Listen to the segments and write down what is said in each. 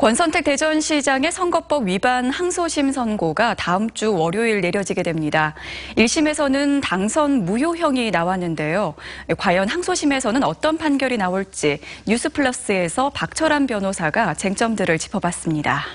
권선택 대전시장의 선거법 위반 항소심 선고가 다음 주 월요일 내려지게 됩니다. 1심에서는 당선 무효형이 나왔는데요. 과연 항소심에서는 어떤 판결이 나올지 뉴스플러스에서 박철한 변호사가 쟁점들을 짚어봤습니다.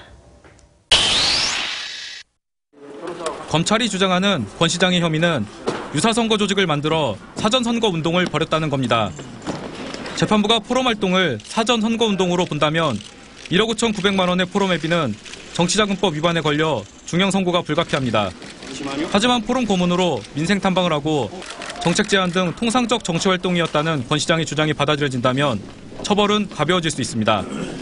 검찰이 주장하는 권 시장의 혐의는 유사선거 조직을 만들어 사전선거 운동을 벌였다는 겁니다. 재판부가 포럼 활동을 사전선거 운동으로 본다면 1억 5,900만 원의 포럼 회비는 정치자금법 위반에 걸려 중형 선고가 불가피합니다. 하지만 포럼 고문으로 민생 탐방을 하고 정책 제안 등 통상적 정치 활동이었다는 권 시장의 주장이 받아들여진다면 처벌은 가벼워질 수 있습니다.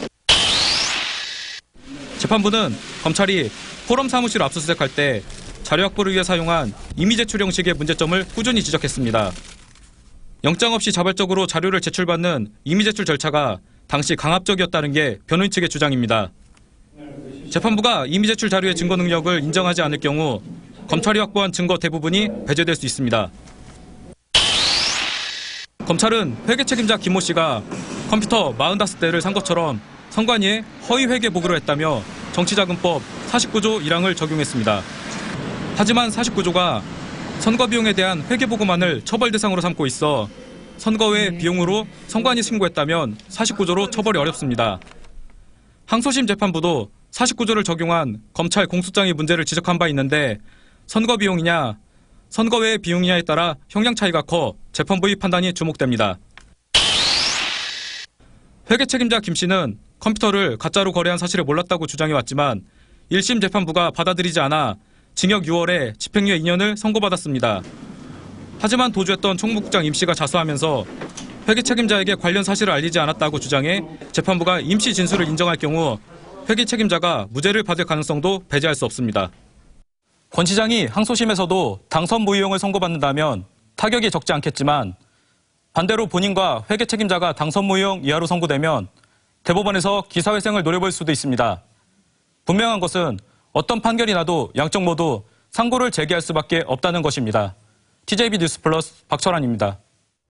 재판부는 검찰이 포럼 사무실 압수수색할 때 자료 확보를 위해 사용한 이미 제출 형식의 문제점을 꾸준히 지적했습니다. 영장 없이 자발적으로 자료를 제출받는 이미 제출 절차가 당시 강압적이었다는 게 변호인 측의 주장입니다. 재판부가 이미 제출 자료의 증거 능력을 인정하지 않을 경우 검찰이 확보한 증거 대부분이 배제될 수 있습니다. 검찰은 회계 책임자 김모 씨가 컴퓨터 45대를 산 것처럼 선관위에 허위 회계 보고를 했다며 정치자금법 49조 1항을 적용했습니다. 하지만 49조가 선거 비용에 대한 회계 보고만을 처벌 대상으로 삼고 있어 선거 외 비용으로 선관위 신고했다면 49조로 처벌이 어렵습니다. 항소심 재판부도 49조를 적용한 검찰 공소장의 문제를 지적한 바 있는데 선거 비용이냐, 선거 외 비용이냐에 따라 형량 차이가 커 재판부의 판단이 주목됩니다. 회계 책임자 김 씨는 컴퓨터를 가짜로 거래한 사실을 몰랐다고 주장해왔지만 1심 재판부가 받아들이지 않아 징역 6월에 집행유예 2년을 선고받았습니다. 하지만 도주했던 총무국장 임 씨가 자수하면서 회계 책임자에게 관련 사실을 알리지 않았다고 주장해 재판부가 임 씨 진술을 인정할 경우 회계 책임자가 무죄를 받을 가능성도 배제할 수 없습니다. 권 시장이 항소심에서도 당선 무효형을 선고받는다면 타격이 적지 않겠지만 반대로 본인과 회계 책임자가 당선 무효형 이하로 선고되면 대법원에서 기사회생을 노려볼 수도 있습니다. 분명한 것은 어떤 판결이 나도 양쪽 모두 상고를 제기할 수밖에 없다는 것입니다. TJB 뉴스플러스 박철환입니다.